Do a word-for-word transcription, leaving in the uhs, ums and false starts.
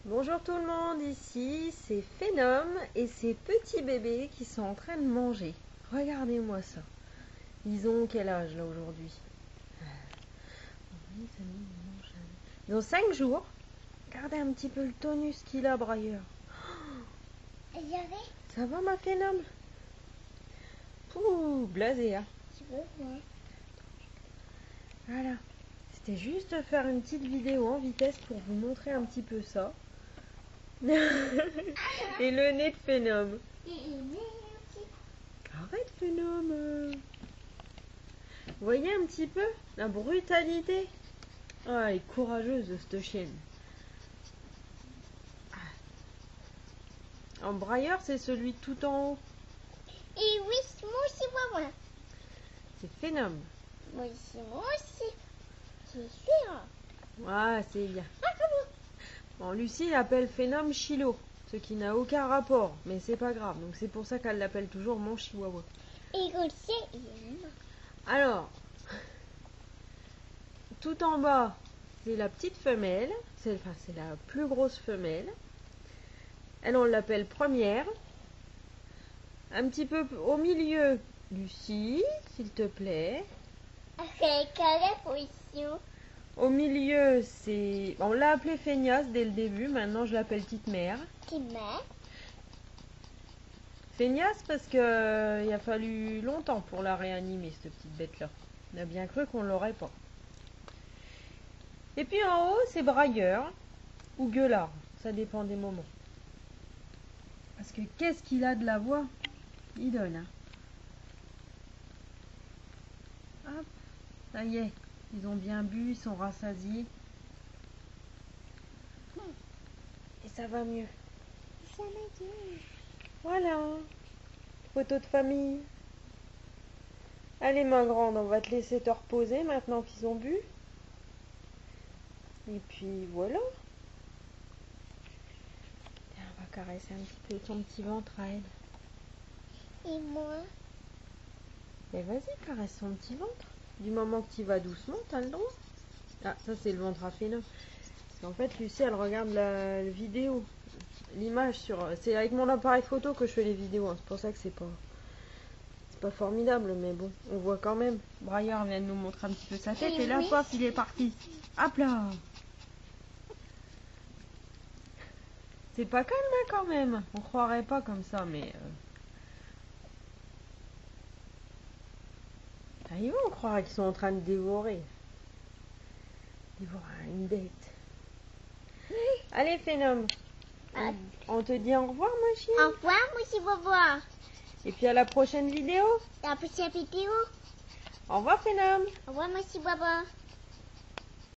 Bonjour tout le monde, ici c'est Phénom et ses petits bébés qui sont en train de manger. Regardez-moi ça. Ils ont quel âge là aujourd'hui? Ils ont cinq jours. Regardez un petit peu le tonus qu'il a, Brailleur. Ça va ma Phénom? Pouh, blasé hein. Voilà. C'était juste de faire une petite vidéo en vitesse pour vous montrer un petit peu ça. Et le nez de Phénom. Arrête Phénom. Vous voyez un petit peu la brutalité? Ah, elle est courageuse cette chienne. En Brailleur, c'est celui tout en haut. Et oui, moi aussi, maman. C'est Phénom. Moi aussi, moi aussi. C'est sûr. Ah, c'est bien. Bon, Lucie l'appelle Phénom Chilo, ce qui n'a aucun rapport, mais c'est pas grave. Donc c'est pour ça qu'elle l'appelle toujours mon chihuahua. Et aussi, il est Alors, tout en bas, c'est la petite femelle. C'est enfin, c'est la plus grosse femelle. Elle, on l'appelle première. Un petit peu au milieu, Lucie, s'il te plaît. avec la position. Au milieu, c'est... On l'a appelée Feignasse dès le début. Maintenant, je l'appelle Petite Mère. Qui met. Feignasse parce que euh, il a fallu longtemps pour la réanimer, cette petite bête-là. On a bien cru qu'on l'aurait pas. Et puis en haut, c'est Brailleur ou Gueulard. Ça dépend des moments. Parce que qu'est-ce qu'il a de la voix? Il donne, hein. Hop, ça y est. Ils ont bien bu, ils sont rassasiés. Et ça va mieux. Ça va bien. Voilà. Photo de famille. Allez, ma grande, on va te laisser te reposer maintenant qu'ils ont bu. Et puis voilà. Tiens, on va caresser un petit peu son petit ventre à elle. Et moi. Mais vas-y, caresse son petit ventre. Du moment que tu vas doucement, t'as le droit. Ah, ça c'est le ventre à Phénom. Parce qu'en fait, Lucie, elle regarde la, la vidéo. L'image sur... C'est avec mon appareil photo que je fais les vidéos. Hein. C'est pour ça que c'est pas... C'est pas formidable, mais bon, on voit quand même. Brailleur vient de nous montrer un petit peu sa tête. Et, et là, oui. paf, il est parti. Hop là. C'est pas calme hein, quand même. On croirait pas comme ça, mais... Euh... Ça y va, on croirait qu'ils sont en train de dévorer. Dévorer une dette. Oui. Allez, Phénom. Ah. On, on te dit au revoir, ma chienne. Au revoir, moi aussi, au revoir. Et puis à la prochaine vidéo. La prochaine vidéo. Au revoir, Phénom. Au revoir, moi aussi, au revoir.